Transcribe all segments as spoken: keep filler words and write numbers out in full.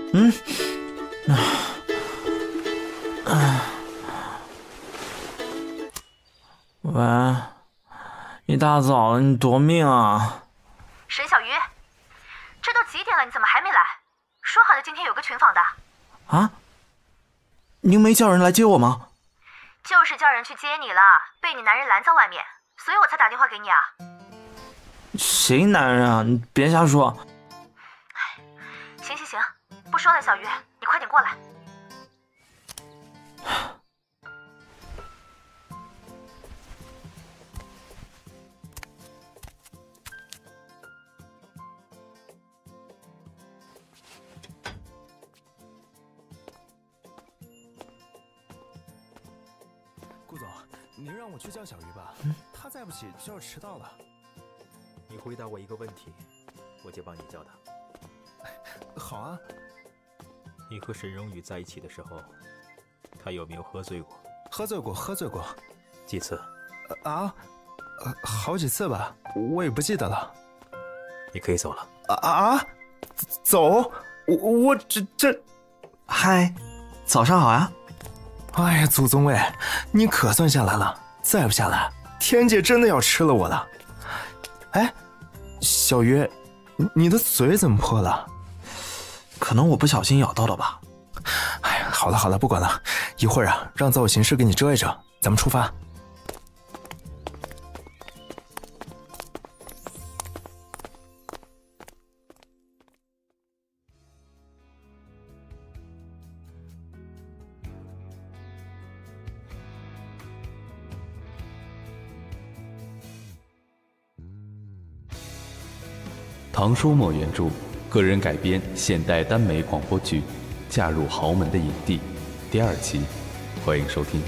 嗯，啊，啊，喂，一大早了，你夺命啊！ 沈小鱼，这都几点了，你怎么还没来？说好的今天有个群访的。 啊？您没叫人来接我吗？ 就是叫人去接你了，被你男人拦在外面，所以我才打电话给你啊。 谁男人啊？你别瞎说。 行行行，不说了，小鱼，你快点过来。 顾总，您让我去叫小鱼吧， 嗯、 他再不起就要迟到了。 你回答我一个问题，我就帮你叫他。 好啊。 你和沈荣宇在一起的时候，他有没有喝醉过？ 喝醉过，喝醉过。 几次？ 呃、啊，呃，好几次吧，我也不记得了。 你可以走了。 啊啊！走？我我这这…… 嗨，早上好呀！ 哎呀，祖宗卫，你可算下来了！再不下来，天界真的要吃了我了。哎，小鱼，你的嘴怎么破了？ 可能我不小心咬到了吧。 哎呀，好了好了，不管了，一会儿啊，让造型师给你遮一遮，咱们出发。 唐书墨原著，个人改编现代耽美广播剧《嫁入豪门的影帝》第二集，欢迎收听。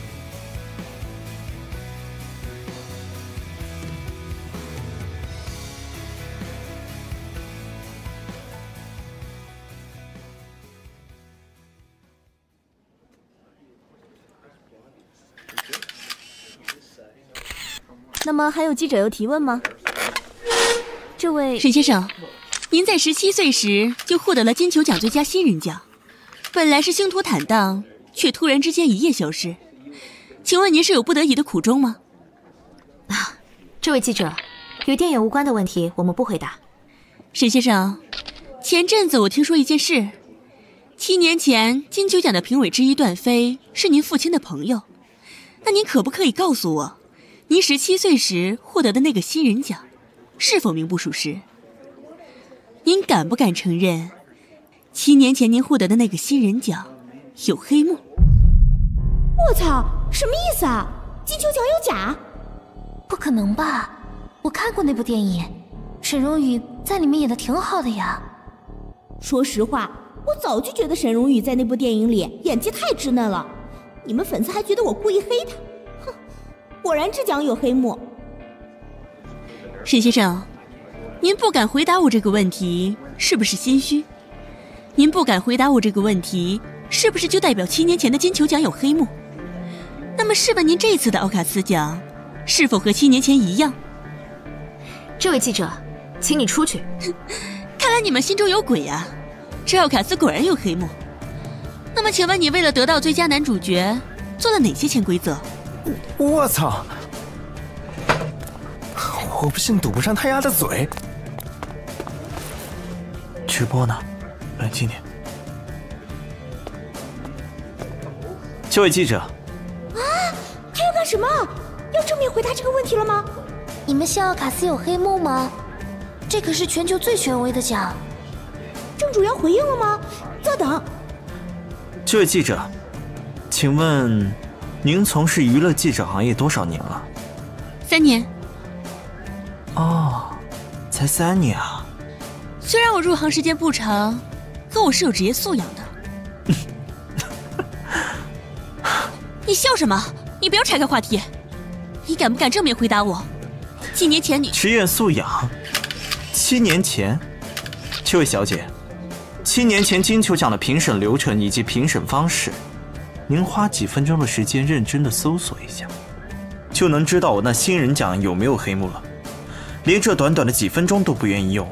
那么还有记者有提问吗？这位沈先生，您在十七岁时就获得了金球奖最佳新人奖，本来是星途坦荡，却突然之间一夜消失，请问您是有不得已的苦衷吗？ 啊，这位记者，与电影无关的问题我们不回答。 沈先生，前阵子我听说一件事，七年前金球奖的评委之一段飞是您父亲的朋友，那您可不可以告诉我，您十七岁时获得的那个新人奖是否名不属实？您敢不敢承认，七年前您获得的那个新人奖有黑幕？ 我操，什么意思啊？金球奖有假？ 不可能吧？我看过那部电影，沈荣宇在里面演的挺好的呀。 说实话，我早就觉得沈荣宇在那部电影里演技太稚嫩了，你们粉丝还觉得我故意黑他，哼，果然这奖有黑幕。 沈先生，您不敢回答我这个问题，是不是心虚？您不敢回答我这个问题，是不是就代表七年前的金球奖有黑幕？那么试问您这次的奥卡斯奖，是否和七年前一样？ 这位记者，请你出去。 看来你们心中有鬼啊！这奥卡斯果然有黑幕。那么请问你为了得到最佳男主角，做了哪些潜规则？ 我操！我不信堵不上他丫的嘴。 直播呢，冷静点。这位记者，啊， 还要干什么？要正面回答这个问题了吗？ 你们信奥卡斯有黑幕吗？这可是全球最权威的奖。 正主要回应了吗？稍等。 这位记者，请问您从事娱乐记者行业多少年了？ 三年。 哦，才三年啊！ 虽然我入行时间不长，可我是有职业素养的。你笑什么？你不要岔开话题。你敢不敢正面回答我？七年前你职业素养？七年前？这位小姐，七年前金球奖的评审流程以及评审方式，您花几分钟的时间认真的搜索一下，就能知道我那新人奖有没有黑幕了。连这短短的几分钟都不愿意用，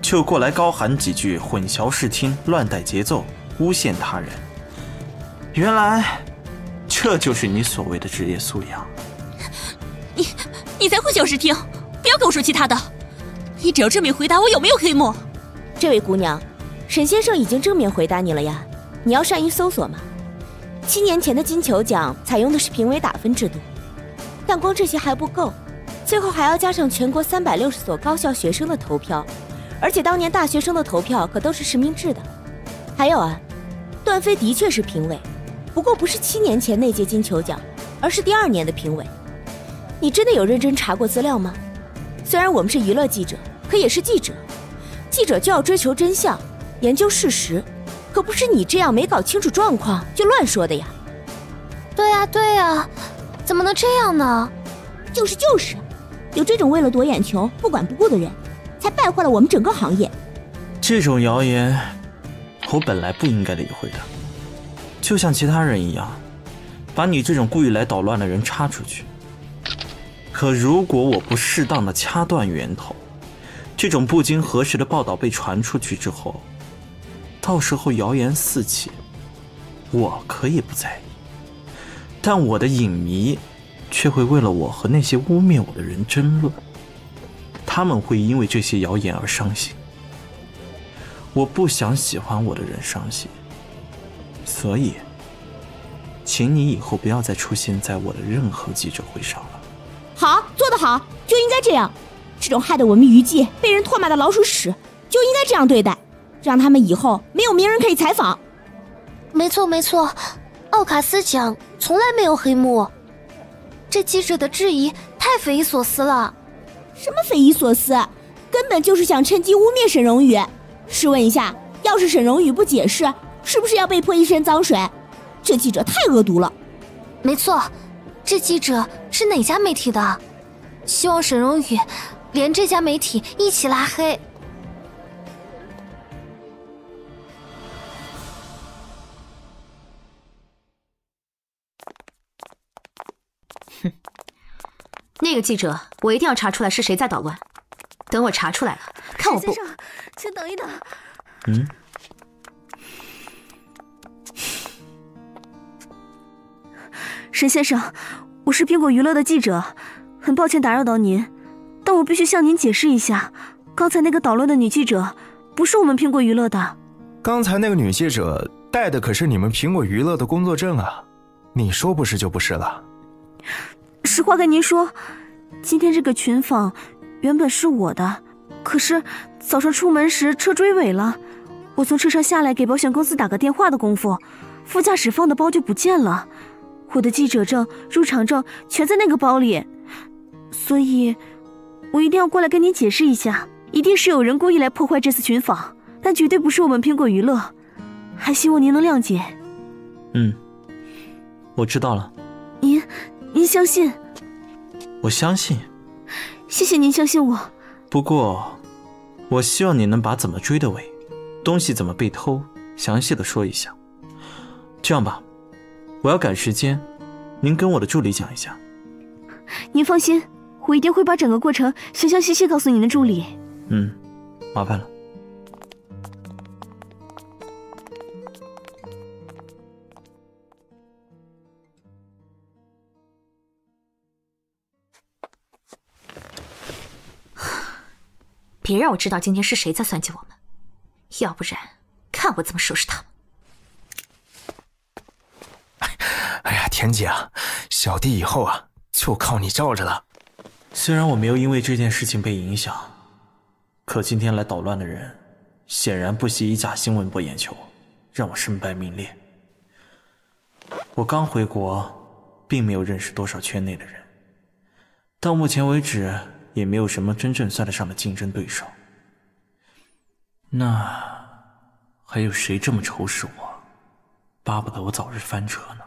就过来高喊几句，混淆视听，乱带节奏，诬陷他人。原来，这就是你所谓的职业素养。 你，你才混淆视听！不要跟我说其他的，你只要正面回答我有没有黑幕。 这位姑娘，沈先生已经正面回答你了呀。你要善于搜索嘛。七年前的金球奖采用的是评委打分制度，但光这些还不够，最后还要加上全国三百六十所高校学生的投票，而且当年大学生的投票可都是实名制的。还有啊，段飞的确是评委，不过不是七年前那届金球奖，而是第二年的评委。你真的有认真查过资料吗？虽然我们是娱乐记者，可也是记者，记者就要追求真相，研究事实，可不是你这样没搞清楚状况就乱说的呀。 对呀对呀，怎么能这样呢？ 就是就是，有这种为了夺眼球不管不顾的人，才败坏了我们整个行业。 这种谣言，我本来不应该理会的，就像其他人一样，把你这种故意来捣乱的人插出去。可如果我不适当的掐断源头，这种不经核实的报道被传出去之后，到时候谣言四起，我可以不在意，但我的影迷却会为了我和那些污蔑我的人争论，他们会因为这些谣言而伤心。我不想喜欢我的人伤心，所以请你以后不要再出现在我的任何记者会上了。 好，做得好，就应该这样。这种害得我们娱记被人唾骂的老鼠屎，就应该这样对待，让他们以后没有名人可以采访。 没错没错，奥卡斯奖从来没有黑幕。这记者的质疑太匪夷所思了。 什么匪夷所思？根本就是想趁机污蔑沈荣宇。试问一下，要是沈荣宇不解释，是不是要被泼一身脏水？这记者太恶毒了。 没错，这记者是哪家媒体的？希望沈荣宇连这家媒体一起拉黑。 哼，那个记者，我一定要查出来是谁在捣乱。等我查出来了，看我不…… 先生，请等一等。 嗯。 沈先生，我是苹果娱乐的记者，很抱歉打扰到您，但我必须向您解释一下，刚才那个捣乱的女记者不是我们苹果娱乐的。 刚才那个女记者带的可是你们苹果娱乐的工作证啊，你说不是就不是了。 实话跟您说，今天这个群访原本是我的，可是早上出门时车追尾了，我从车上下来给保险公司打个电话的功夫，副驾驶放的包就不见了。我的记者证、入场证全在那个包里，所以我一定要过来跟您解释一下，一定是有人故意来破坏这次群访，但绝对不是我们苹果娱乐，还希望您能谅解。 嗯，我知道了。 您，您相信？ 我相信。 谢谢您相信我。 不过，我希望你能把怎么追的尾，东西怎么被偷，详细的说一下。这样吧。我要赶时间，您跟我的助理讲一下。 您放心，我一定会把整个过程详详细细告诉您的助理。 嗯，麻烦了。 别让我知道今天是谁在算计我们，要不然看我怎么收拾他们。 哎呀，田姐啊，小弟以后啊就靠你罩着了。 虽然我没有因为这件事情被影响，可今天来捣乱的人显然不惜以假新闻博眼球，让我身败名裂。我刚回国，并没有认识多少圈内的人，到目前为止也没有什么真正算得上的竞争对手。那还有谁这么仇视我，巴不得我早日翻车呢？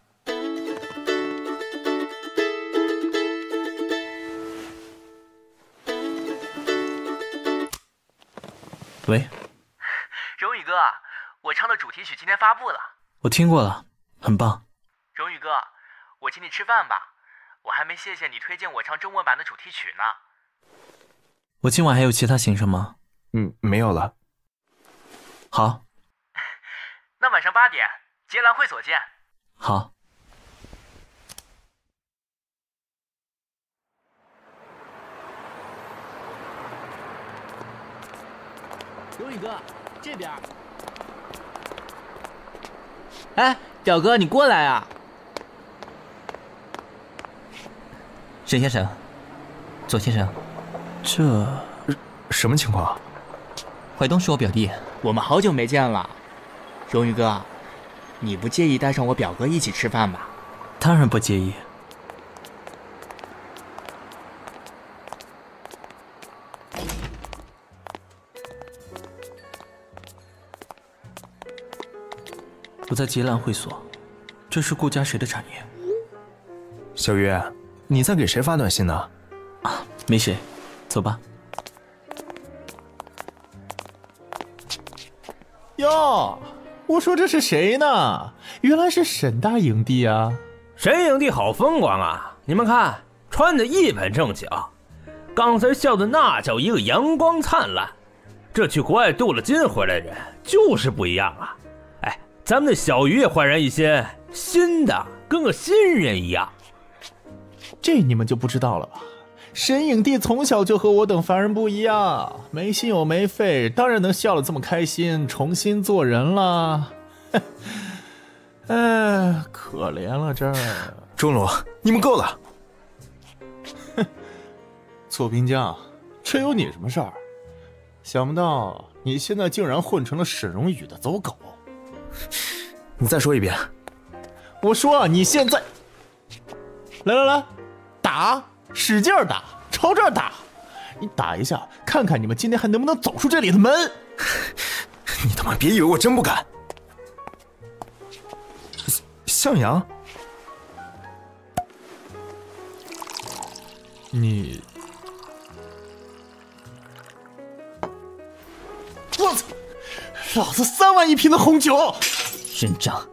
喂， 荣宇哥，我唱的主题曲今天发布了。 我听过了，很棒。 荣宇哥，我请你吃饭吧，我还没谢谢你推荐我唱中文版的主题曲呢。 我今晚还有其他行程吗？ 嗯，没有了。 好， 那晚上八点，杰兰会所见。 好。 荣宇哥，这边。哎，表哥，你过来啊！ 沈先生，左先生， 这什么情况？ 怀东是我表弟， 我们好久没见了。荣宇哥，你不介意带上我表哥一起吃饭吧？ 当然不介意。我在杰兰会所，这是顾家谁的产业？ 小鱼，你在给谁发短信呢？ 啊，没谁，走吧。 哟，我说这是谁呢？原来是沈大影帝啊！ 沈影帝好风光啊！你们看，穿得一本正经，刚才笑的那叫一个阳光灿烂。这去国外镀了金回来的人就是不一样啊！哎，咱们的小鱼也焕然一新，新的跟个新人一样。 这你们就不知道了吧？沈影帝从小就和我等凡人不一样，没心有没肺，当然能笑得这么开心，重新做人了。哎，可怜了这儿。 钟鲁，你们够了。 哼，左平江，这有你什么事儿？想不到你现在竟然混成了沈荣宇的走狗。 你再说一遍。 我说啊，你现在，来来来，打，使劲打，朝这儿打。你打一下，看看你们今天还能不能走出这里的门。 你他妈别以为我真不敢。向阳， 你，我操！老子三万一瓶的红酒！ 认账！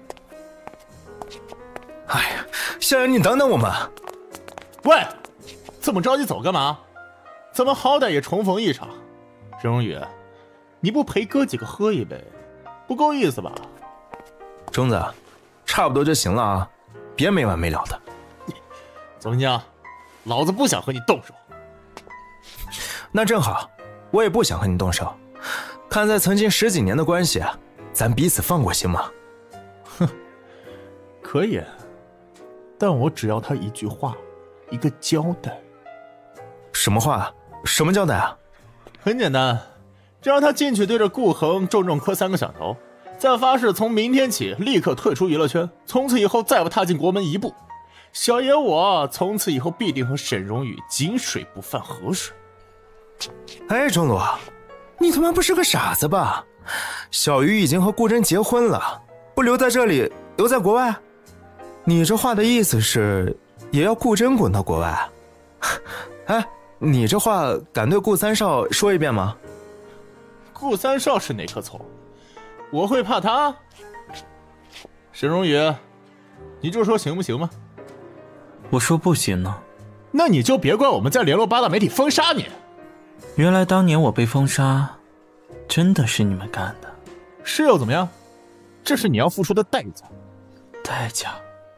哎呀，向阳，你等等我们！ 喂，这么着急走干嘛？咱们好歹也重逢一场。沈荣宇，你不陪哥几个喝一杯，不够意思吧？ 钟子，差不多就行了啊，别没完没了的。 左平江，老子不想和你动手。 那正好，我也不想和你动手。看在曾经十几年的关系，咱彼此放过行吗？ 哼，可以，但我只要他一句话，一个交代。 什么话？什么交代啊？ 很简单，只要他进去对着顾恒重重磕三个响头，再发誓从明天起立刻退出娱乐圈，从此以后再不踏进国门一步。小爷我从此以后必定和沈荣宇井水不犯河水。 哎，钟鲁，你他妈不是个傻子吧？小鱼已经和顾真结婚了，不留在这里，留在国外？你这话的意思是，也要顾真滚到国外？哎，你这话敢对顾三少说一遍吗？ 顾三少是哪棵葱？我会怕他？沈荣宇，你就说行不行吗？ 我说不行呢。 那你就别怪我们在联络八大媒体封杀你。 原来当年我被封杀，真的是你们干的。 是又怎么样？这是你要付出的代价。 代价？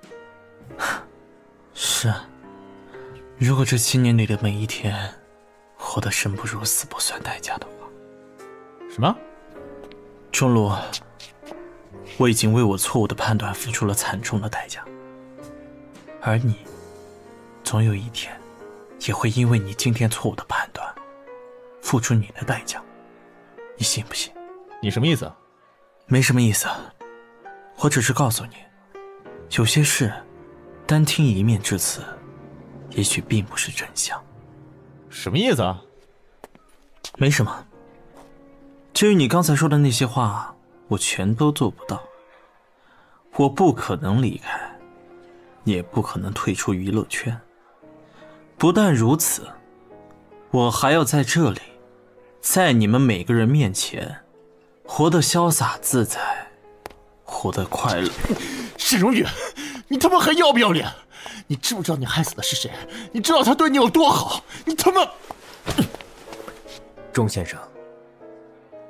是。如果这七年里的每一天，活得生不如死不算代价的话。 什么？ 钟鲁，我已经为我错误的判断付出了惨重的代价，而你，总有一天，也会因为你今天错误的判断，付出你的代价。你信不信？ 你什么意思？ 没什么意思，我只是告诉你，有些事，单听一面之词，也许并不是真相。 什么意思啊？ 没什么。至于你刚才说的那些话，我全都做不到。我不可能离开，也不可能退出娱乐圈。不但如此，我还要在这里，在你们每个人面前，活得潇洒自在，活得快乐。 沈荣宇，你他妈还要不要脸？你知不知道你害死的是谁？你知道他对你有多好？你他妈…… 钟先生，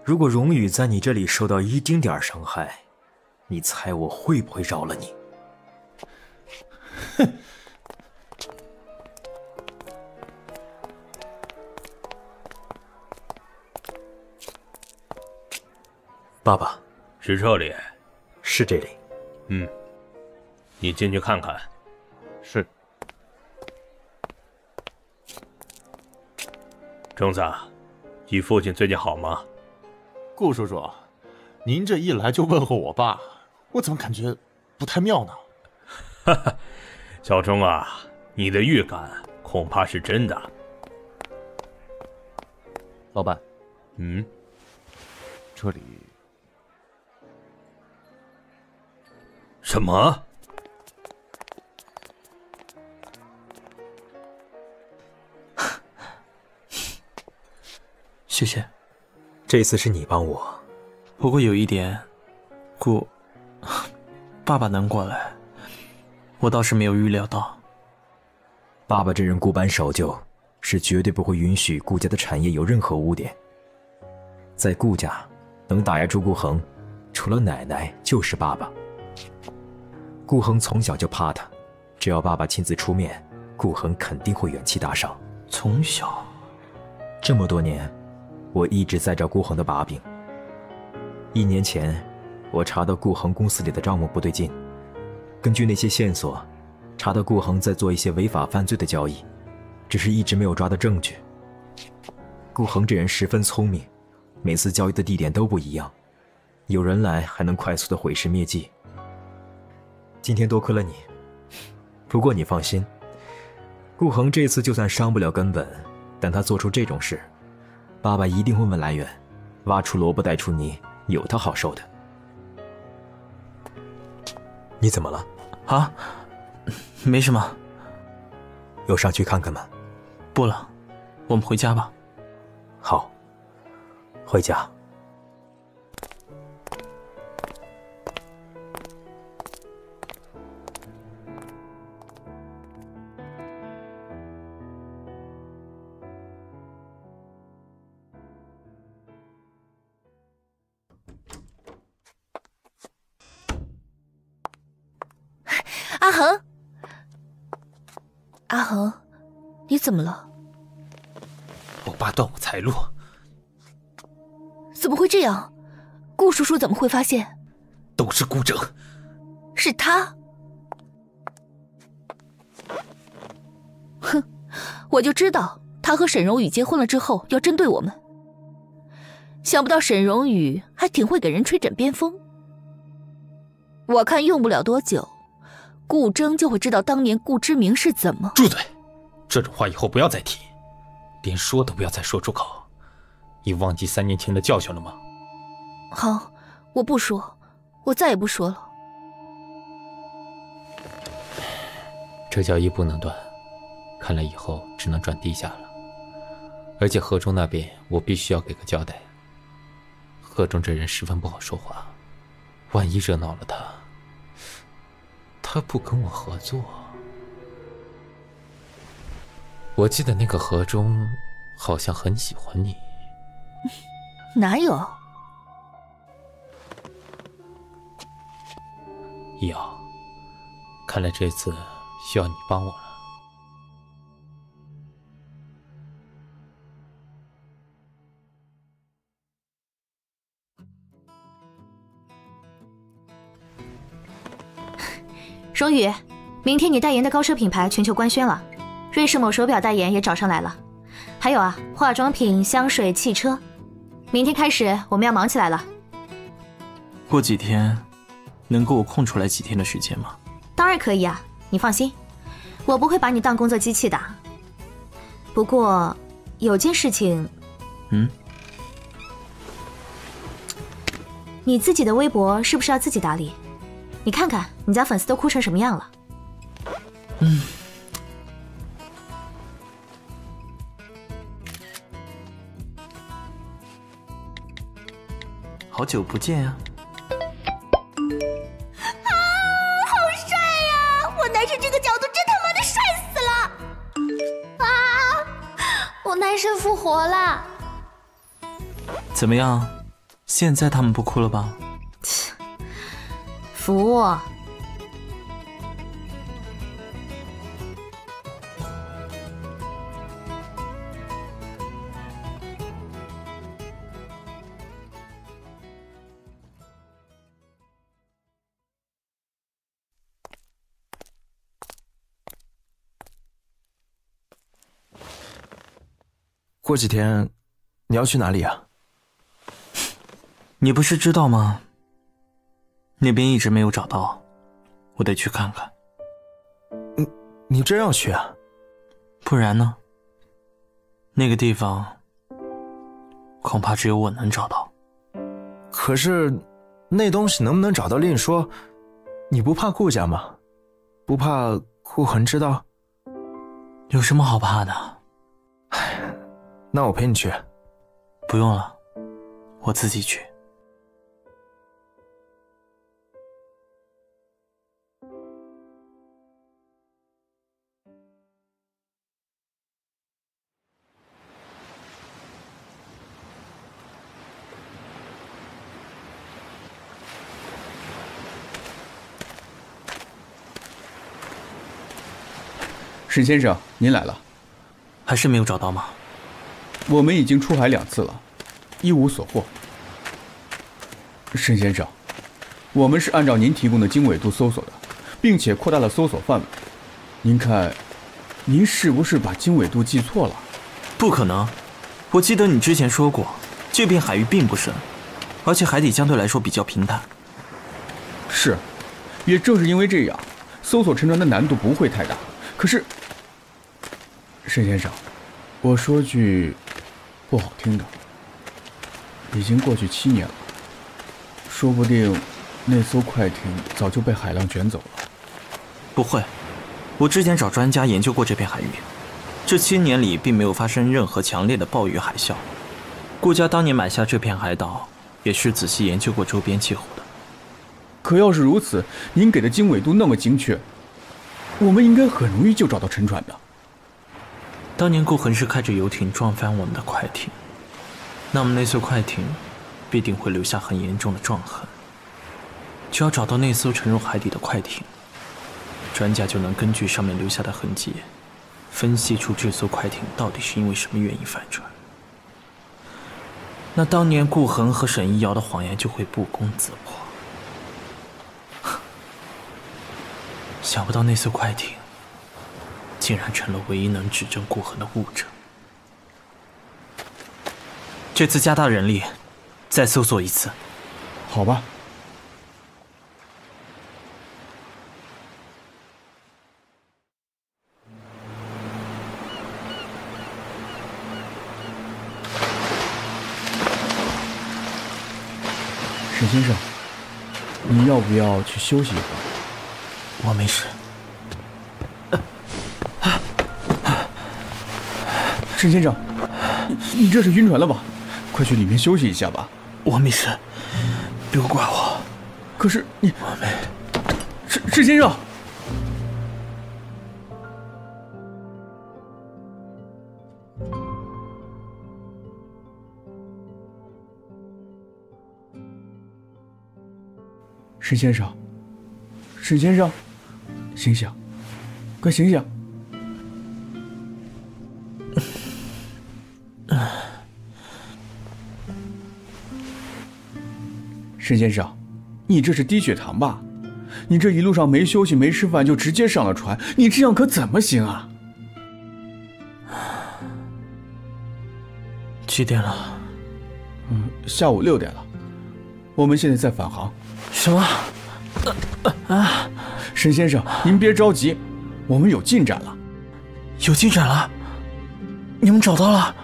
如果荣宇在你这里受到一丁点伤害，你猜我会不会饶了你？ 哼！ 爸爸， 是这里？ 是这里。 嗯，你进去看看。 是。 正子，你父亲最近好吗？ 顾叔叔，您这一来就问候我爸，我怎么感觉不太妙呢？ 哈哈，小钟啊，你的预感恐怕是真的。 老板， 嗯， 这里什么？ 谢谢， 这次是你帮我。 不过有一点，顾爸爸能过来，我倒是没有预料到。 爸爸这人顾班守旧，是绝对不会允许顾家的产业有任何污点。在顾家，能打压住顾恒，除了奶奶就是爸爸。顾恒从小就怕他，只要爸爸亲自出面，顾恒肯定会元气大伤。 从小， 这么多年，我一直在找顾恒的把柄。一年前，我查到顾恒公司里的账目不对劲，根据那些线索，查到顾恒在做一些违法犯罪的交易，只是一直没有抓到证据。顾恒这人十分聪明，每次交易的地点都不一样，有人来还能快速的毁尸灭迹。今天多亏了你，不过你放心，顾恒这次就算伤不了根本，但他做出这种事，爸爸一定会问来源，挖出萝卜带出泥，有他好受的。你怎么了？ 啊，没什么。 有上去看看吗？ 不了，我们回家吧。 好，回家。 阿恒，阿恒，你怎么了？ 我爸断我财路。 怎么会这样？顾叔叔怎么会发现？ 都是顾正。 是他？哼，我就知道他和沈荣宇结婚了之后要针对我们。想不到沈荣宇还挺会给人吹枕边风。我看用不了多久，顾铮就会知道当年顾之明是怎么…… 住嘴！这种话以后不要再提，连说都不要再说出口。你忘记三年前的教训了吗？ 好，我不说，我再也不说了。 这交易不能断，看来以后只能转地价了。而且河中那边我必须要给个交代。河中这人十分不好说话，万一惹恼了他，他不跟我合作。我记得那个河中好像很喜欢你。 哪有？ 瑶，看来这次需要你帮我了。 荣宇，明天你代言的高奢品牌全球官宣了，瑞士某手表代言也找上来了，还有啊，化妆品、香水、汽车，明天开始我们要忙起来了。 过几天能给我空出来几天的时间吗？ 当然可以啊，你放心，我不会把你当工作机器的。不过有件事情， 嗯， 你自己的微博是不是要自己打理？你看看你家粉丝都哭成什么样了。 嗯，好久不见啊！ 啊，好帅呀！我男神这个角度真他妈的帅死了！ 啊，我男神复活了！ 怎么样， 现在他们不哭了吧？ 服我。 过几天你要去哪里啊？ 你不是知道吗？那边一直没有找到，我得去看看。 你你真要去啊？ 不然呢？那个地方恐怕只有我能找到。 可是那东西能不能找到另说，你不怕顾家吗？不怕顾恒知道？ 有什么好怕的？ 唉，那我陪你去。 不用了，我自己去。 沈先生，您来了。 还是没有找到吗？ 我们已经出海两次了，一无所获。沈先生，我们是按照您提供的经纬度搜索的，并且扩大了搜索范围。您看，您是不是把经纬度记错了？ 不可能，我记得你之前说过，这片海域并不深，而且海底相对来说比较平坦。 是，也正是因为这样，搜索沉船的难度不会太大。可是，沈先生，我说句不好听的，已经过去七年了，说不定那艘快艇早就被海浪卷走了。 不会，我之前找专家研究过这片海域，这七年里并没有发生任何强烈的暴雨海啸。顾家当年买下这片海岛，也是仔细研究过周边气候的。 可要是如此，您给的经纬度那么精确，我们应该很容易就找到沉船的。 当年顾恒是开着游艇撞翻我们的快艇，那么那艘快艇必定会留下很严重的撞痕。只要找到那艘沉入海底的快艇，专家就能根据上面留下的痕迹，分析出这艘快艇到底是因为什么原因翻船。那当年顾恒和沈一瑶的谎言就会不攻自破。想不到那艘快艇竟然成了唯一能指证顾恒的物证。这次加大人力，再搜索一次。 好吧。沈先生，你要不要去休息一会儿？ 我没事。 沈先生，你你这是晕船了吧？快去里面休息一下吧。 我没事，别怪我。 可是你…… 我没…… 沈沈先生，沈先生，沈先生，醒醒，快醒醒！沈先生，你这是低血糖吧？你这一路上没休息没吃饭就直接上了船，你这样可怎么行啊？ 几点了？ 嗯，下午六点了。我们现在在返航。 什么？ 啊！沈先生，您别着急，我们有进展了。 有进展了？你们找到了？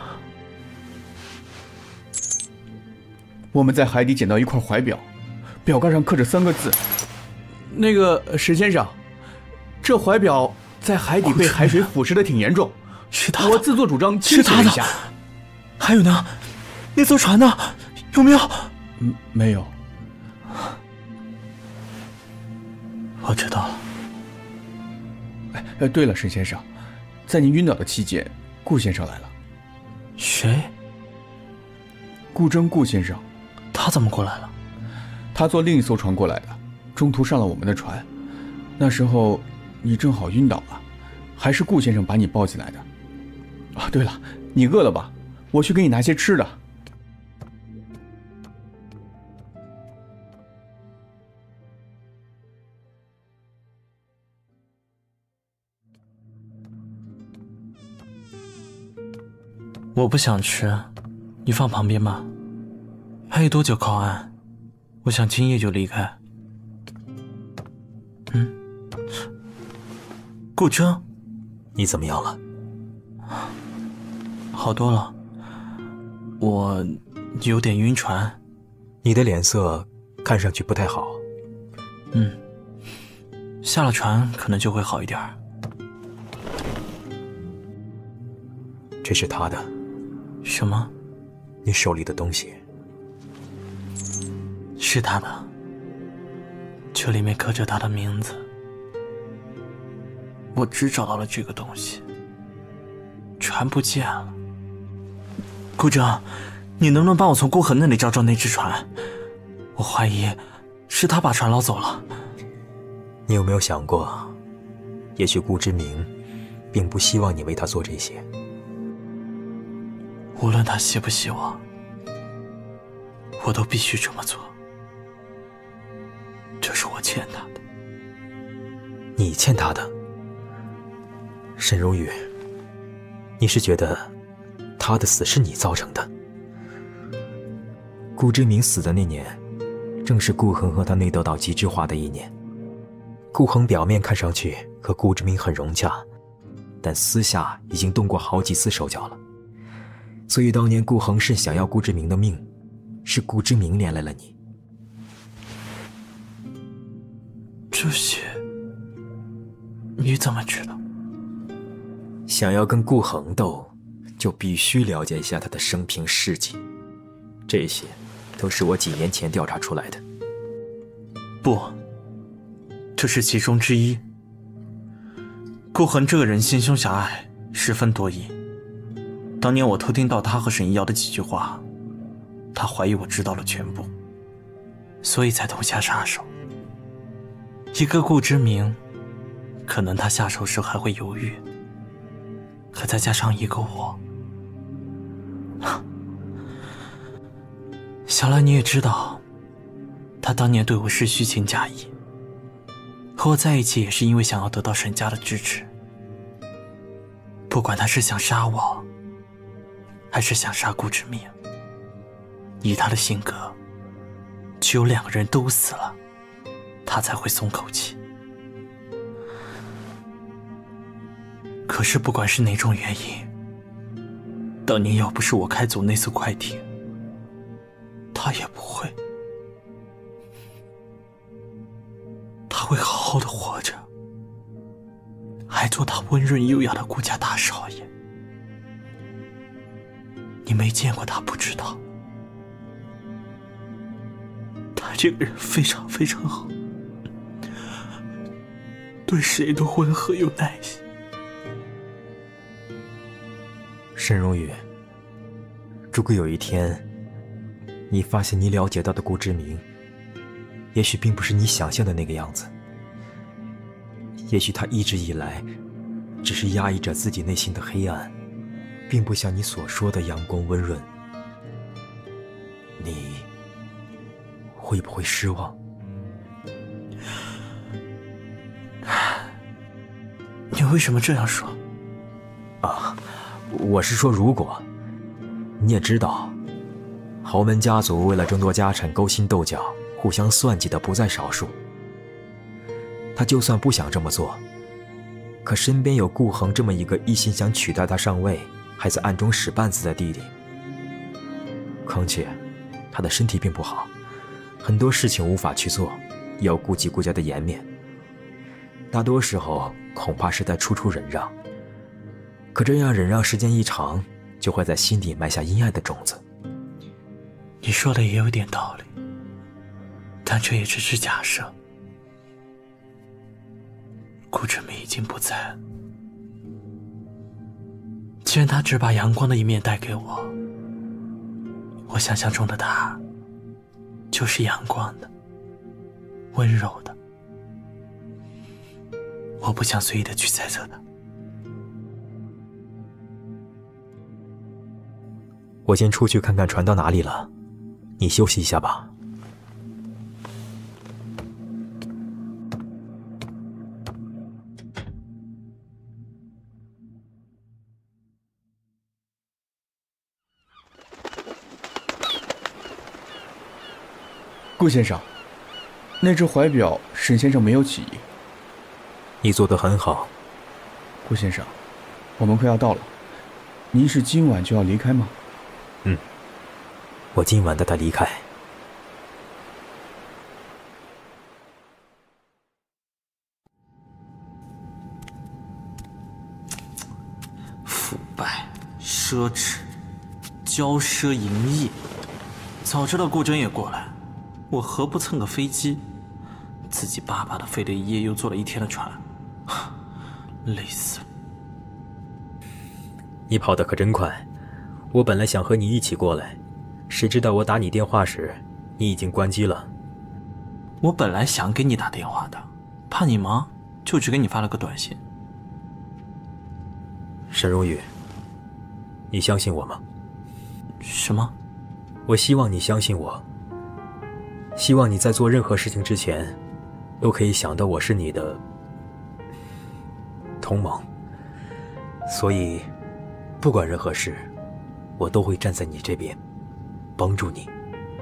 我们在海底捡到一块怀表，表盖上刻着三个字。那个沈先生，这怀表在海底被海水腐蚀的挺严重， 是他的， 我自作主张清洗了一下。 还有呢？那艘船呢？有没有？ 嗯，没有。 我知道了。 哎，对了，沈先生，在您晕倒的期间，顾先生来了。 谁？ 顾征，顾先生。 他怎么过来了？ 他坐另一艘船过来的，中途上了我们的船。那时候你正好晕倒了，还是顾先生把你抱起来的。啊，对了，你饿了吧？我去给你拿些吃的。 我不想吃，你放旁边吧。还有多久靠岸？我想今夜就离开。嗯，顾铮， 你怎么样了？ 好多了，我有点晕船。 你的脸色看上去不太好。 嗯，下了船可能就会好一点。 这是他的。 什么？ 你手里的东西。 是他的，这里面刻着他的名字。我只找到了这个东西，船不见了。顾铮，你能不能帮我从顾恒那里找找那只船？我怀疑是他把船捞走了。 你有没有想过，也许顾之明并不希望你为他做这些。 无论他希不希望，我都必须这么做。这是我欠他的。 你欠他的？沈如雨，你是觉得他的死是你造成的？顾之明死的那年，正是顾恒和他内斗到极致化的一年。顾恒表面看上去和顾之明很融洽，但私下已经动过好几次手脚了。所以当年顾恒是想要顾之明的命，是顾之明连累了你。 这些你怎么知道？ 想要跟顾恒斗，就必须了解一下他的生平事迹，这些都是我几年前调查出来的。 不，这是其中之一。顾恒这个人心胸狭隘，十分多疑。当年我偷听到他和沈一瑶的几句话，他怀疑我知道了全部，所以才痛下杀手。一个顾之明，可能他下手时还会犹豫，可再加上一个我，想来你也知道，他当年对我是虚情假意，和我在一起也是因为想要得到沈家的支持。不管他是想杀我，还是想杀顾之明，以他的性格，只有两个人都死了，他才会松口气。可是不管是哪种原因，当年要不是我开走那艘快艇，他也不会，他会好好的活着，还做他温润优雅的顾家大少爷。你没见过他不知道，他这个人非常非常好，对谁都温和有耐心。 沈荣宇，如果有一天你发现你了解到的顾之明也许并不是你想象的那个样子，也许他一直以来只是压抑着自己内心的黑暗，并不像你所说的阳光温润，你会不会失望？ 你为什么这样说？ 啊，我是说如果。你也知道，豪门家族为了争夺家产勾心斗角，互相算计的不在少数。他就算不想这么做，可身边有顾恒这么一个一心想取代他上位，还在暗中使绊子的弟弟。况且他的身体并不好，很多事情无法去做，也要顾及顾家的颜面，大多时候恐怕是在处处忍让。可这样忍让时间一长，就会在心底埋下阴暗的种子。 你说的也有点道理，但这也只是假设。顾之明已经不在，既然他只把阳光的一面带给我，我想象中的他就是阳光的，温柔的。我不想随意的去猜测它。 我先出去看看船到哪里了，你休息一下吧。 顾先生，那只怀表沈先生没有起疑。 你做得很好。 顾先生，我们快要到了，您是今晚就要离开吗？ 嗯，我今晚带他离开。 腐败、奢侈、骄奢淫逸，早知道顾真也过来，我何不蹭个飞机，自己巴巴的飞了一夜又坐了一天的船，累死了。 你跑得可真快，我本来想和你一起过来，谁知道我打你电话时，你已经关机了。 我本来想给你打电话的，怕你忙，就只给你发了个短信。 沈荣宇，你相信我吗？ 什么？ 我希望你相信我，希望你在做任何事情之前，都可以想到我是你的同盟，所以不管任何事，我都会站在你这边，帮助你。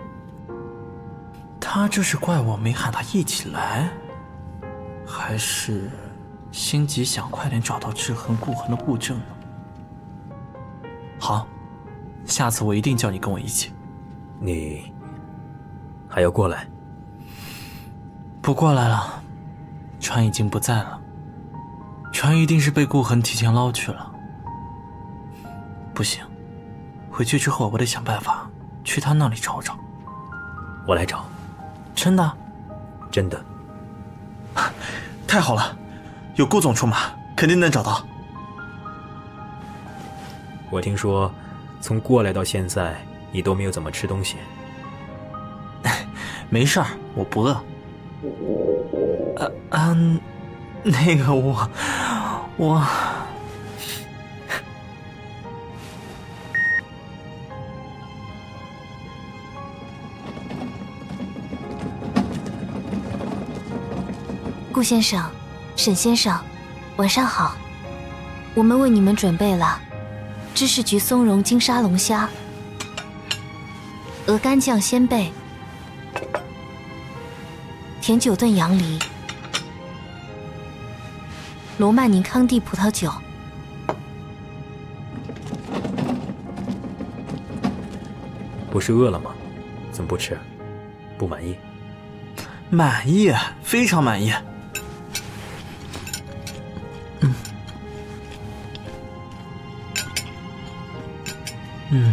他这是怪我没喊他一起来，还是心急想快点找到制衡顾恒的顾正呢？好，下次我一定叫你跟我一起。 你还要过来？ 不过来了，船已经不在了，船一定是被顾恒提前捞去了。不行，回去之后我得想办法去他那里找找。 我来找。 真的？ 真的。 太好了，有顾总出马，肯定能找到。 我听说，从过来到现在，你都没有怎么吃东西。 没事儿，我不饿。呃嗯，那个我我。 顾先生，沈先生，晚上好。我们为你们准备了芝士焗松茸金沙龙虾、鹅肝酱鲜贝、甜酒炖羊梨、罗曼尼康帝葡萄酒。 不是饿了吗？怎么不吃？不满意？ 满意，非常满意。嗯，嗯。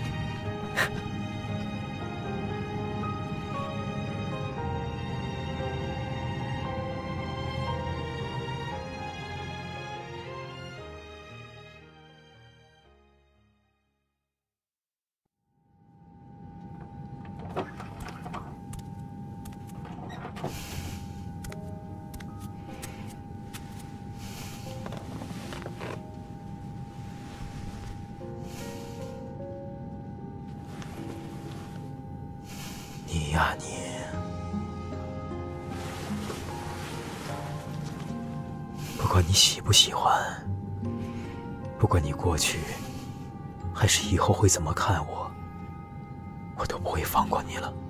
你呀你，不管你喜不喜欢，不管你过去还是以后会怎么看我，我都不会放过你了。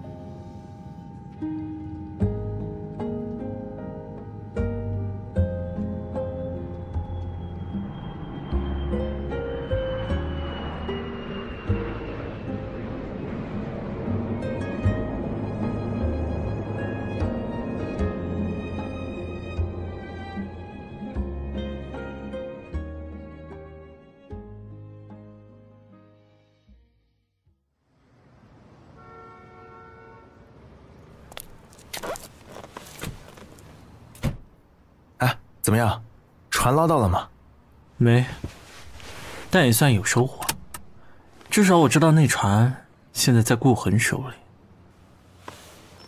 怎么样，船捞到了吗？ 没，但也算有收获。至少我知道那船现在在顾恒手里。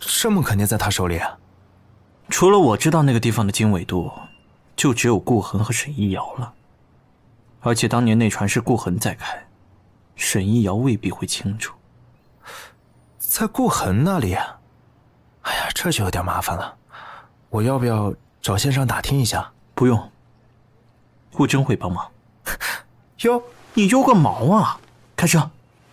这么肯定在他手里啊？ 除了我知道那个地方的经纬度，就只有顾恒和沈一瑶了。而且当年那船是顾恒在开，沈一瑶未必会清楚。 在顾恒那里啊？哎呀，这就有点麻烦了。我要不要找先生打听一下？ 不用，顾真会帮忙。 哟， 你悠个毛啊！开车。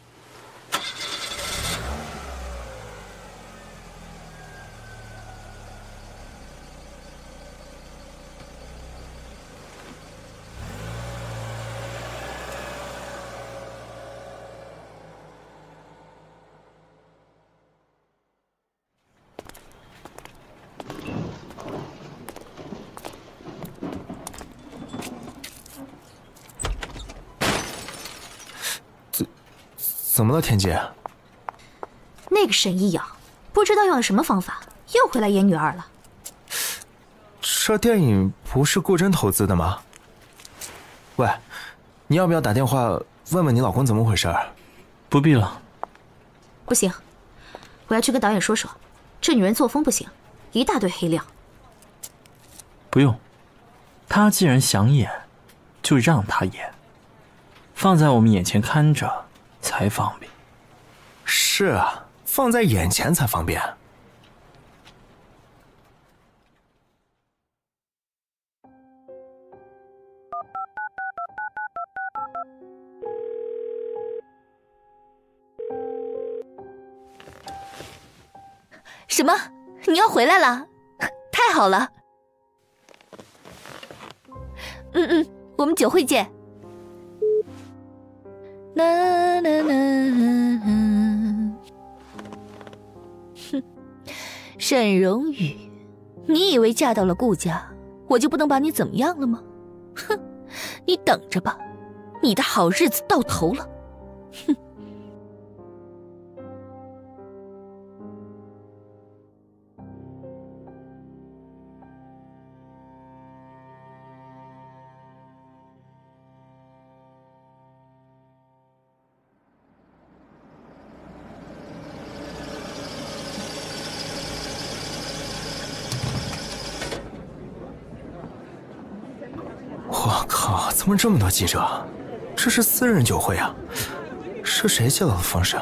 怎么了，田姐？ 那个沈一瑶不知道用了什么方法，又回来演女二了。 这电影不是顾真投资的吗？喂，你要不要打电话问问你老公怎么回事？ 不必了。 不行，我要去跟导演说说，这女人作风不行，一大堆黑料。 不用，她既然想演，就让她演，放在我们眼前看着才方便。 是啊，放在眼前才方便。 什么？你要回来了？太好了！嗯嗯，我们酒会见。啦啦啦啦！哼，沈荣宇，你以为嫁到了顾家，我就不能把你怎么样了吗？哼，你等着吧，你的好日子到头了。哼。 我靠，怎么这么多记者？这是私人酒会啊！是谁接到的风声？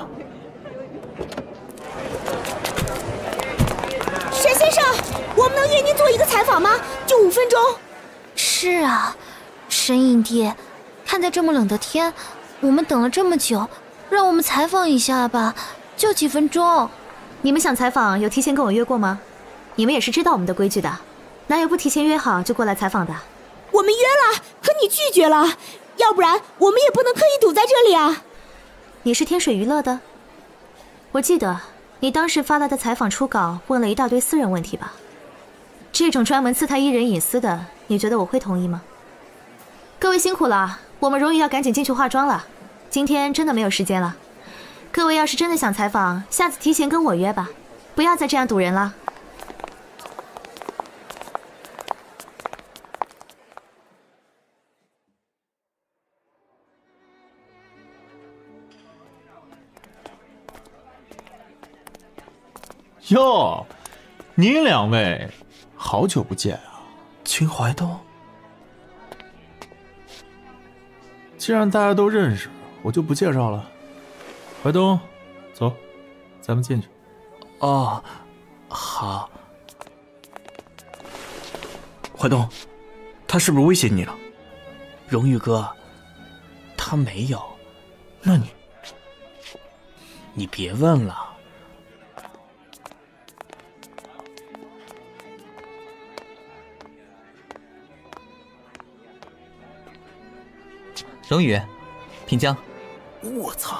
沈先生，我们能约您做一个采访吗？就五分钟。 是啊，沈影帝，看在这么冷的天，我们等了这么久，让我们采访一下吧，就几分钟。 你们想采访，有提前跟我约过吗？你们也是知道我们的规矩的，哪有不提前约好就过来采访的？ 我们约了，可你拒绝了，要不然我们也不能刻意堵在这里啊。 你是天水娱乐的？我记得你当时发来的采访初稿问了一大堆私人问题吧？这种专门刺探艺人隐私的，你觉得我会同意吗？各位辛苦了，我们荣宇要赶紧进去化妆了，今天真的没有时间了。各位要是真的想采访，下次提前跟我约吧，不要再这样堵人了。 哟，您两位好久不见啊！ 秦淮东， 既然大家都认识，我就不介绍了。淮东，走，咱们进去。 哦，好。 淮东，他是不是威胁你了？ 荣宇哥，他没有。 那你， 你别问了。 荣宇，品江。 我操！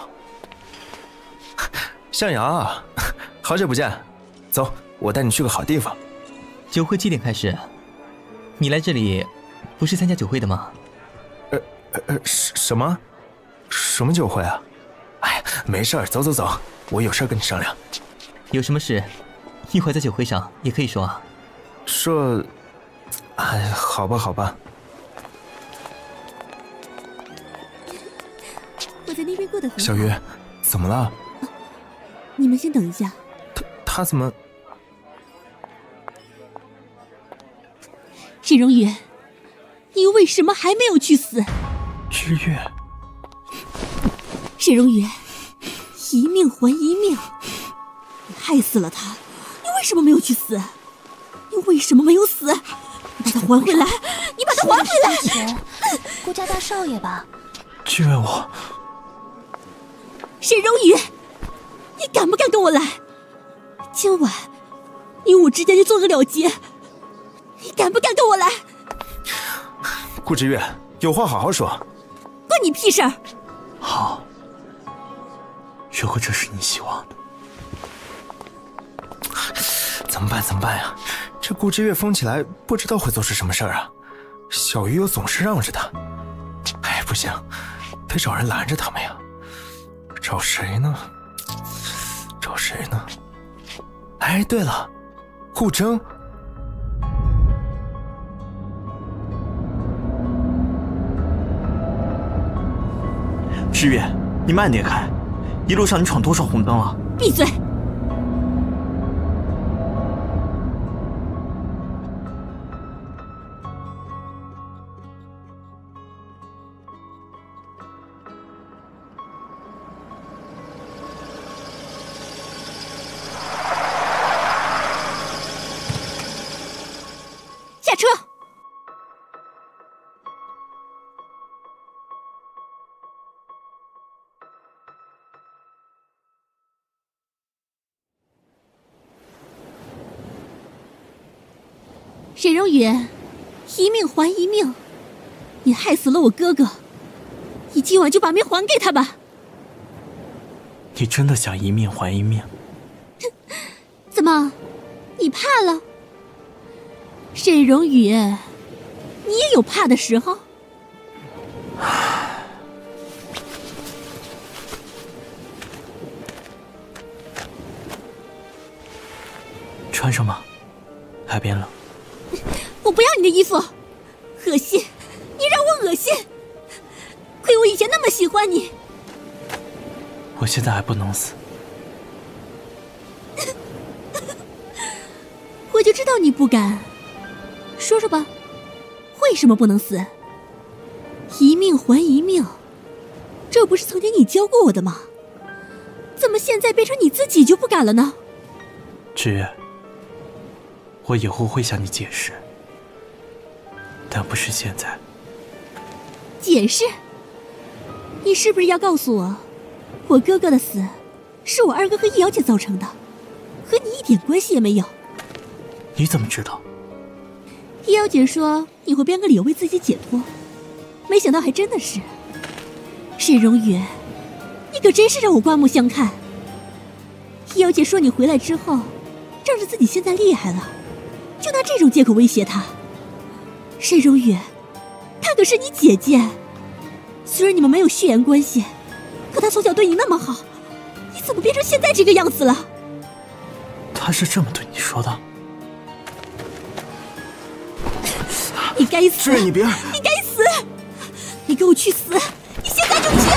向阳啊，好久不见，走，我带你去个好地方。 酒会几点开始？你来这里不是参加酒会的吗？ 呃呃，什什么？什么酒会啊？哎，没事儿，走走走，我有事跟你商量。 有什么事，一会儿在酒会上也可以说啊。 说，哎，好吧，好吧。 我在那边过得很好。 小鱼，怎么了？ 你们先等一下。 他他怎么？ 沈荣宇，你为什么还没有去死？ 知月， 沈荣宇，一命还一命，你害死了他，你为什么没有去死？你为什么没有死？你把他还回来！你把他还回来！ 钱，顾家大少爷吧？ 知月，我沈荣宇，你敢不敢跟我来？今晚你我之间就做个了结，你敢不敢跟我来？ 顾知月，有话好好说。 关你屁事儿！ 好，如果这是你希望的， 怎么办？怎么办呀？这顾知月疯起来，不知道会做出什么事儿啊！小鱼又总是让着他，哎，不行，得找人拦着他们呀。找谁呢？找谁呢？哎，对了，顾铮。 知月，你慢点开，一路上你闯多少红灯了？ 闭嘴！下车！沈荣宇，一命还一命，你害死了我哥哥，你今晚就把命还给他吧。 你真的想一命还一命？ 怎么，你怕了？沈荣宇，你也有怕的时候。 穿上吧，海边冷。 我不要你的衣服，恶心！你让我恶心！亏我以前那么喜欢你。 我现在还不能死。 我就知道你不敢。说说吧，为什么不能死？一命还一命，这不是曾经你教过我的吗？怎么现在变成你自己就不敢了呢？ 知月，我以后会向你解释，但不是现在。 解释？你是不是要告诉我，我哥哥的死是我二哥和易瑶姐造成的，和你一点关系也没有？ 你怎么知道？ 易瑶姐说你会编个理由为自己解脱，没想到还真的是。沈荣宇，你可真是让我刮目相看。易瑶姐说你回来之后，仗着自己现在厉害了，就拿这种借口威胁她。沈荣宇，她可是你姐姐，虽然你们没有血缘关系，可她从小对你那么好，你怎么变成现在这个样子了？ 她是这么对你说的？ 你该死！ 知月，你别！ 你该死！你给我去死！你现在就去！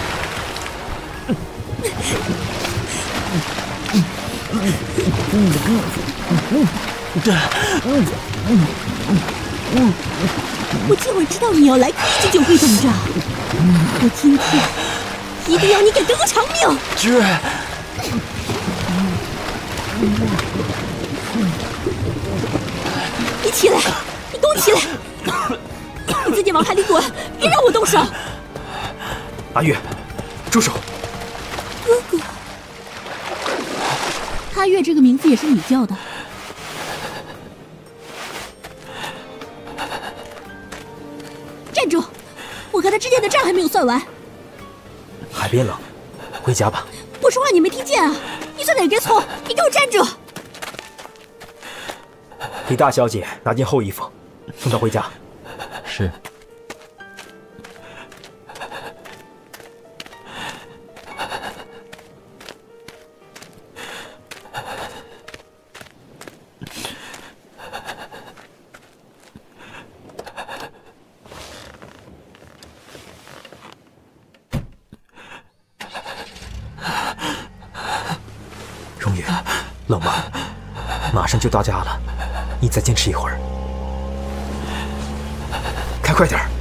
我今晚知道你要来，一直就会等着。我今天一定要你给哥哥偿命！ 知月， 你起来！你给我起来！你自己往海里滚，别让我动手！ 阿月，住手！ 哥哥，阿月这个名字也是你叫的。站住！我和他之间的账还没有算完。 海边冷，回家吧。 我说话你没听见啊？你算哪根葱？你给我站住！ 给大小姐拿件厚衣服，送她回家。 是。 荣宇，冷吗？马上就到家了，你再坚持一会儿。 开快点儿！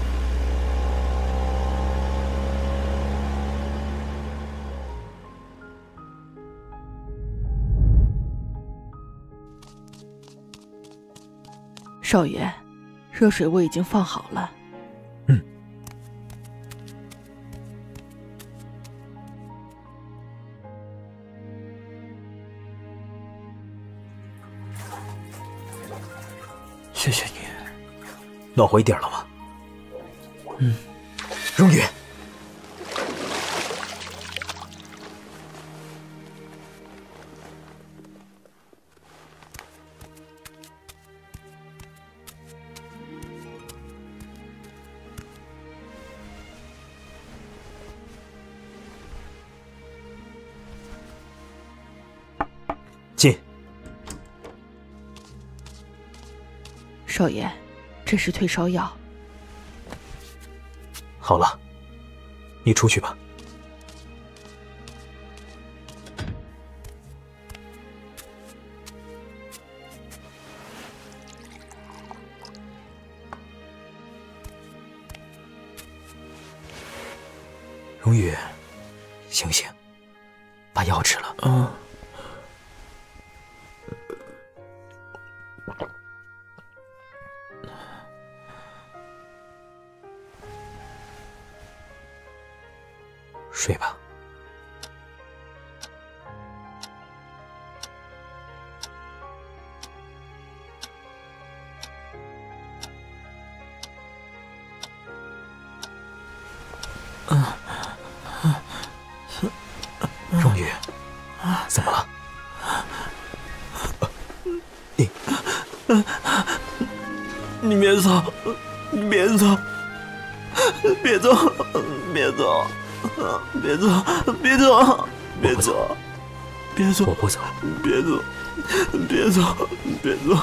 少爷，热水我已经放好了。 嗯。 谢谢你。 暖和一点了吗？ 嗯。 荣宇。进。 少爷，这是退烧药。 好了，你出去吧。荣宇，醒醒，把药吃了。 嗯。 睡吧。 嗯， 荣宇，怎么了？你， 你别走，你别走，别走，别走。别走，别走，别走，别走， 我不走， 别走，别走，别走。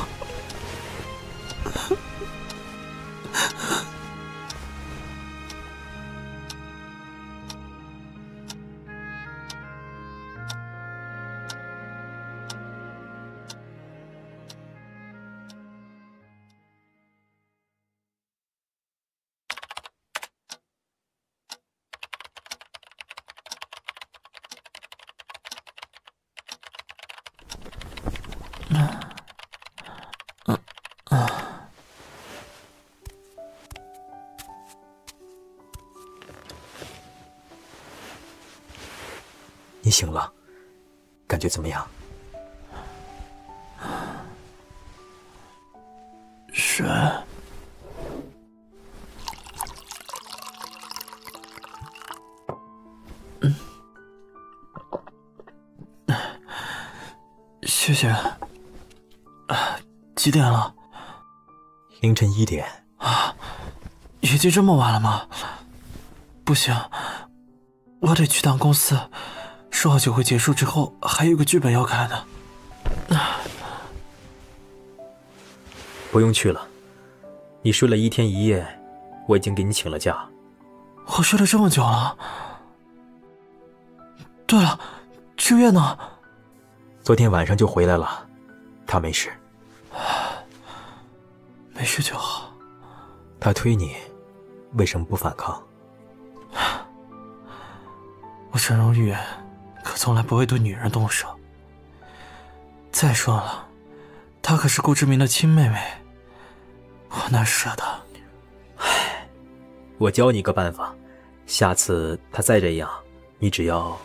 你醒了，感觉怎么样？ 是。嗯。谢谢。几点了？ 凌晨一点。 啊，已经这么晚了吗？不行，我得去趟公司。说好酒会结束之后，还有个剧本要看呢。 不用去了，你睡了一天一夜，我已经给你请了假。 我睡了这么久了。对了，秋月呢？ 昨天晚上就回来了，他没事。 没事就好。 他推你，为什么不反抗？ 我沈荣宇可从来不会对女人动手。再说了，她可是顾志明的亲妹妹，我哪舍得？ 唉，我教你个办法，下次他再这样，你只要……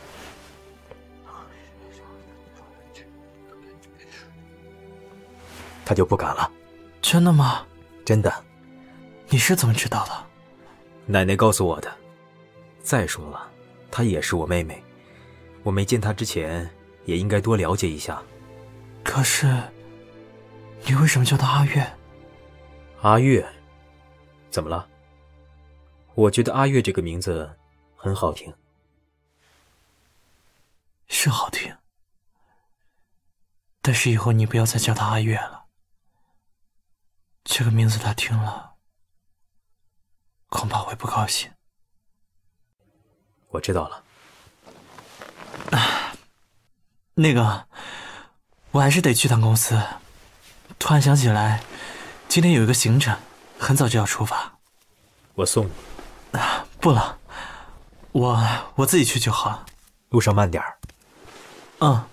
他就不敢了。 真的吗？ 真的。 你是怎么知道的？ 奶奶告诉我的。再说了，她也是我妹妹，我没见她之前也应该多了解一下。 可是，你为什么叫她阿月？ 阿月？怎么了？我觉得阿月这个名字很好听。 是好听，但是以后你不要再叫她阿月了。这个名字她听了，恐怕会不高兴。 我知道了。 那个，我还是得去趟公司。突然想起来，今天有一个行程，很早就要出发。 我送你。 啊，不了，我我自己去就好了。 路上慢点儿。 嗯。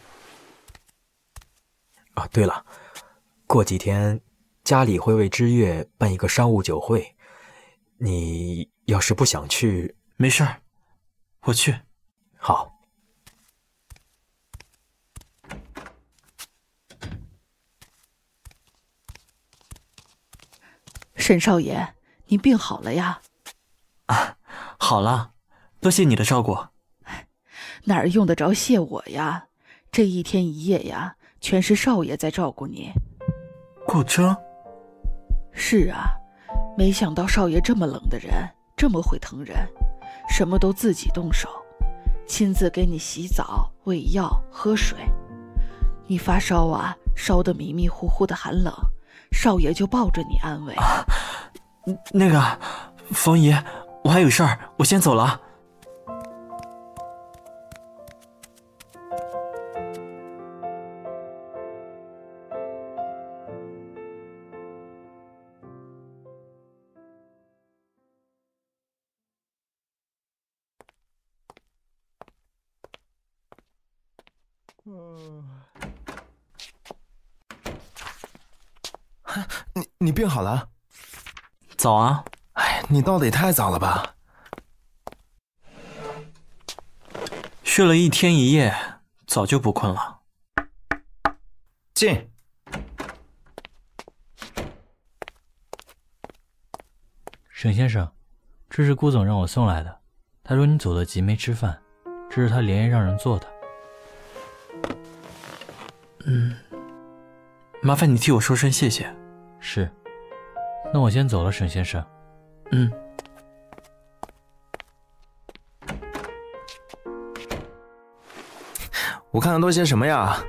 啊，对了，过几天家里会为知月办一个商务酒会，你要是不想去， 没事儿，我去。 好。 沈少爷，您病好了呀？ 啊，好了，多谢你的照顾。 哪儿用得着谢我呀？这一天一夜呀，全是少爷在照顾你。 顾铮？ 是啊，没想到少爷这么冷的人，这么会疼人，什么都自己动手，亲自给你洗澡、喂药、喝水。你发烧啊，烧得迷迷糊糊的寒冷，少爷就抱着你安慰。 啊、那个，冯姨，我还有事儿，我先走了。 你你病好了？ 早啊！ 哎，你到的也太早了吧？ 睡了一天一夜，早就不困了。 进。 沈先生，这是顾总让我送来的。他说你走得急没吃饭，这是他连夜让人做的。 嗯，麻烦你替我说声谢谢。 是，那我先走了，沈先生。 嗯。 我看看都些什么呀？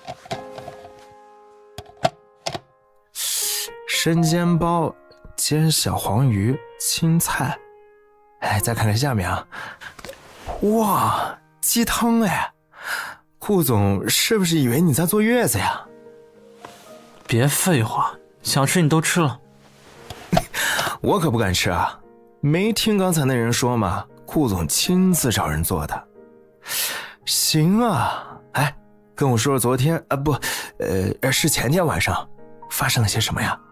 生煎包、煎小黄鱼、青菜。哎，再看看下面啊，哇，鸡汤哎！顾总是不是以为你在坐月子呀？ 别废话，想吃你都吃了。 我可不敢吃啊！没听刚才那人说吗？顾总亲自找人做的。行啊，哎，跟我说说昨天啊，不，呃，是前天晚上发生了些什么呀？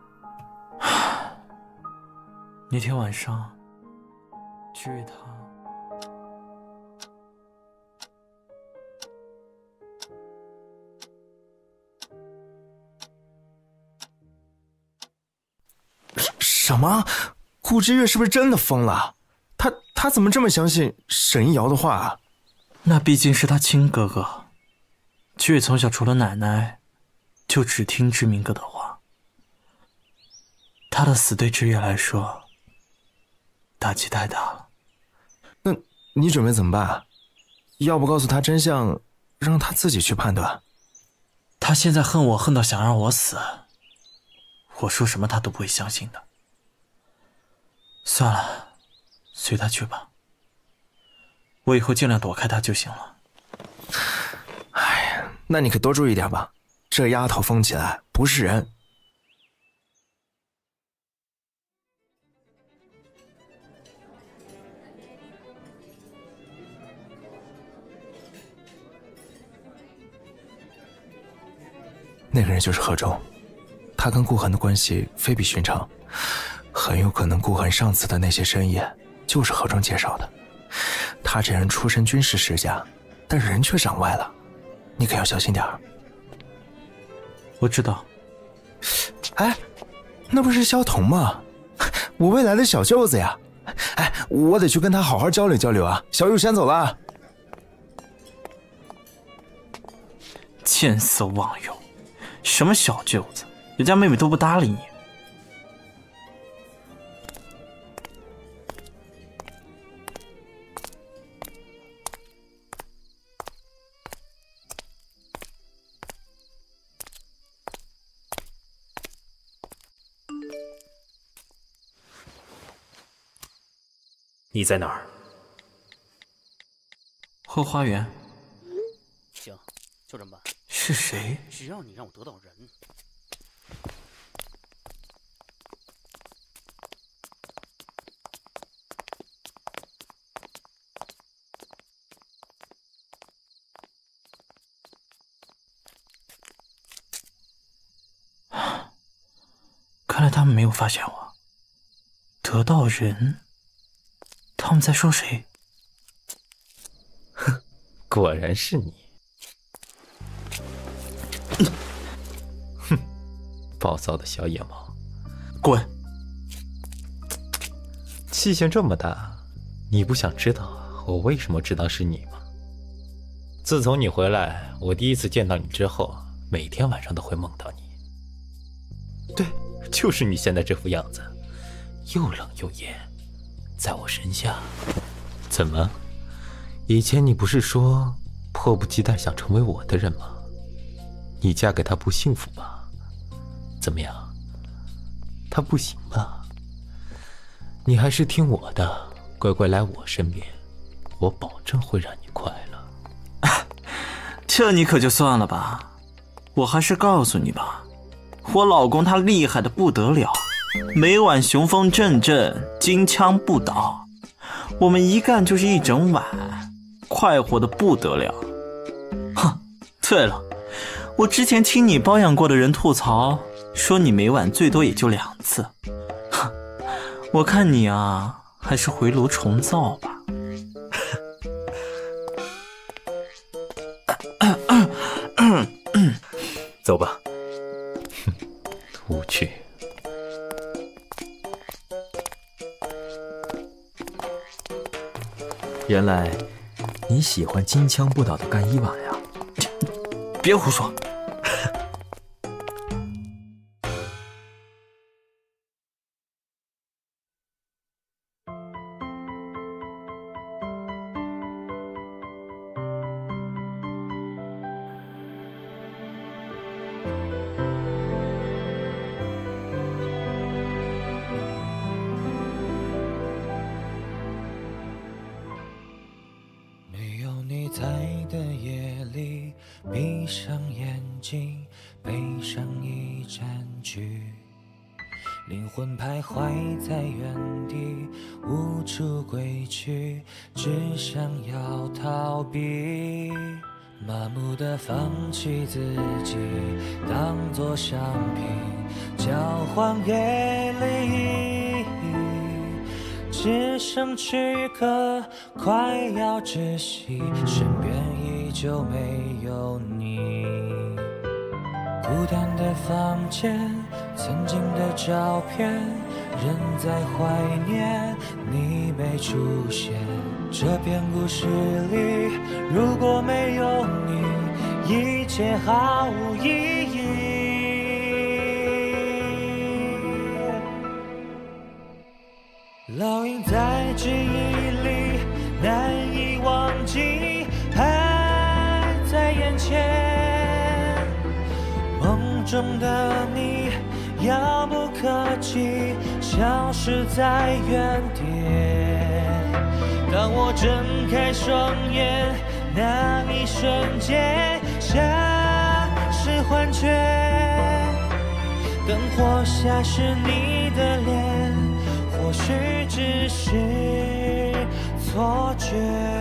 那天晚上，知月他。 什么？顾知月是不是真的疯了？他他怎么这么相信沈一瑶的话啊？ 那毕竟是他亲哥哥，知月从小除了奶奶，就只听知明哥的话。他的死对知月来说，打击太大了。 那你准备怎么办？要不告诉他真相，让他自己去判断？ 他现在恨我恨到想让我死，我说什么他都不会相信的。算了，随他去吧。我以后尽量躲开他就行了。 哎呀，那你可多注意点吧，这丫头疯起来不是人。那个人就是何忠，他跟顾恒的关系非比寻常，很有可能顾恒上次的那些深夜就是何忠介绍的。他这人出身军事世家，但人却长歪了，你可要小心点儿。 我知道。 哎，那不是萧彤吗？我未来的小舅子呀！哎，我得去跟他好好交流交流啊。小玉先走了。 见色忘友，什么小舅子，人家妹妹都不搭理你。 你在哪儿？ 后花园。 行，就这么办。 是谁？ 只要你让我得到人。 看来他们没有发现我。得道人，他们在说谁？ 哼，果然是你。哼，暴躁的小野猫， 滚！ 气性这么大，你不想知道我为什么知道是你吗？自从你回来，我第一次见到你之后，每天晚上都会梦到你。对，就是你现在这副样子，又冷又严，在我身下。怎么？以前你不是说迫不及待想成为我的人吗？你嫁给他不幸福吧？怎么样？他不行吧？你还是听我的，乖乖来我身边，我保证会让你快乐。 这你可就算了吧，我还是告诉你吧，我老公他厉害的不得了，每晚雄风阵阵，金枪不倒，我们一干就是一整晚，快活的不得了。哼，对了，我之前听你包养过的人吐槽，说你每晚最多也就两次。哼，我看你啊，还是回炉重造吧。 走吧。哼，无趣。 原来你喜欢金枪不倒的干伊娃呀？ 别胡说。 在的夜里，闭上眼睛，悲伤已占据，灵魂徘徊在原地，无处归去，只想要逃避，麻木地放弃自己，当作商品交换给利益，只剩躯壳快要窒息，身边依旧没有你。孤单的房间，曾经的照片，仍在怀念你没出现。这篇故事里，如果没有你，一切毫无意义。烙印在记忆里，难以忘记，还在眼前。梦中的你，遥不可及，消失在原点。当我睁开双眼，那一瞬间，像是幻觉。灯火下是你的脸，或许只是错觉。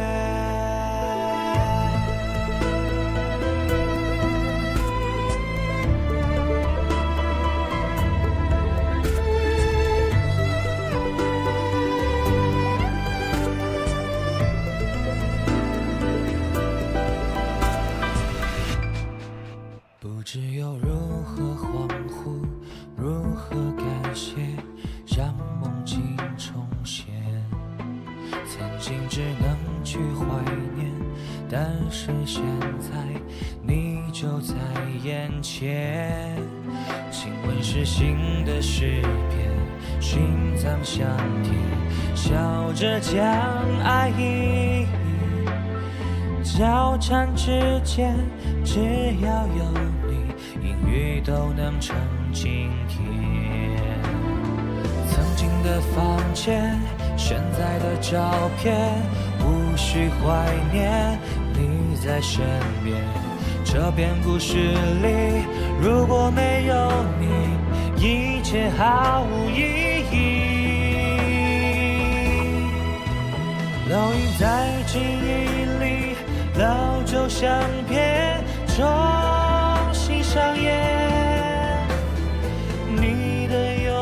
不知又如何恍惚，如何感谢，让梦境重现。曾经只能去怀念，但是现在你就在眼前。亲吻是新的诗篇，心脏相贴，笑着将爱意交缠之间，只要有你，阴雨都能成晴天。曾经的房间，现在的照片，无需怀念，你在身边。这篇故事里，如果没有你，一切毫无意义。烙印在记忆里，老旧相片重新上演，你的忧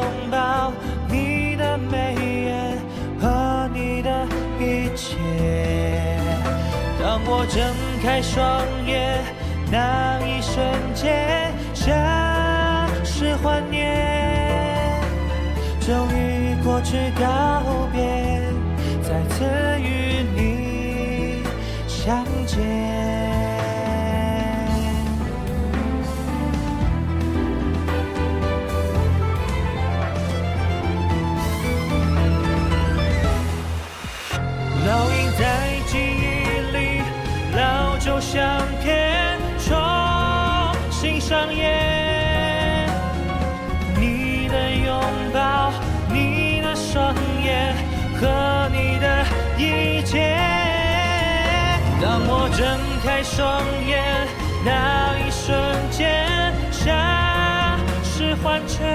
睁开双眼，那一瞬间像是幻念，终于过去告别，再次与你相见。烙印在记忆里，老旧相片重新上演。你的拥抱，你的双眼和你的一切。当我睁开双眼，那一瞬间像是幻觉，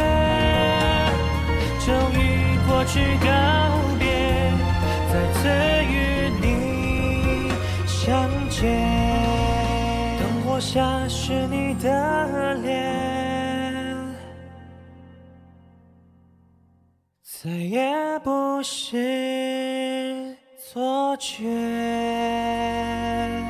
终于过去告别，再次与你相见。灯火下是你的脸，再也不是错觉。